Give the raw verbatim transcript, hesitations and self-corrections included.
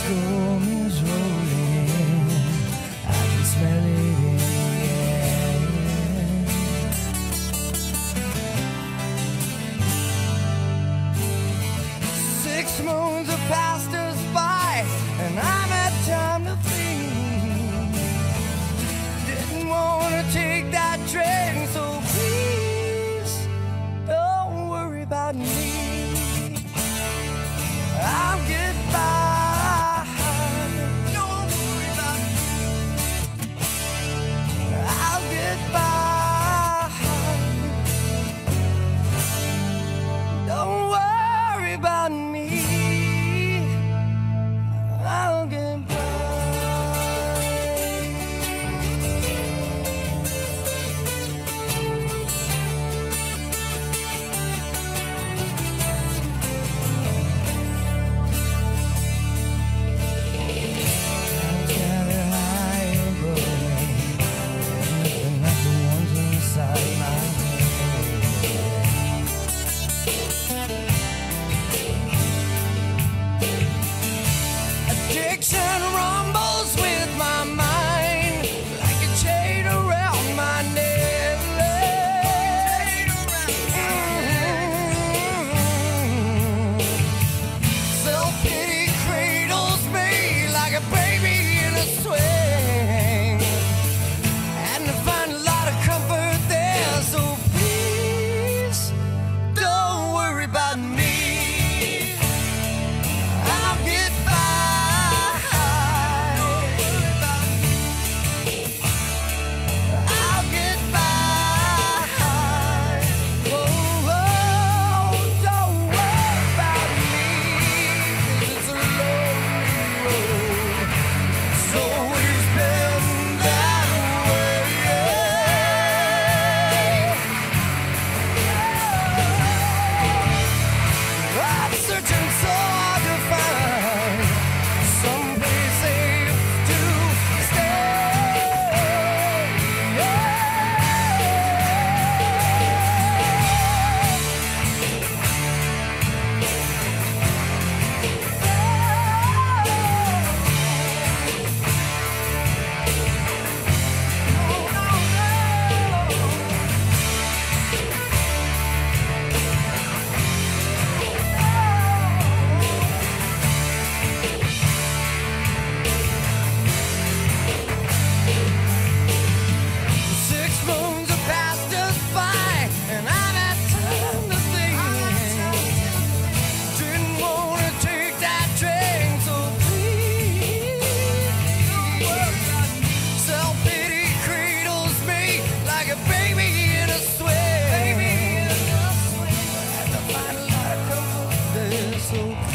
storm is rolling, I can smell it in the air. Six moons have passed us by, and I've had time to think. Didn't want to take that train, so please don't worry about me. I'll get by. Don't worry about me. I'll get by. Don't worry about me. I'll get by. Addiction rumbles with my mind like a chain around my neck. Self-pity cradles me like a baby in a swing, and I find a lot of comfort there, so please don't worry about me. I'll get by. So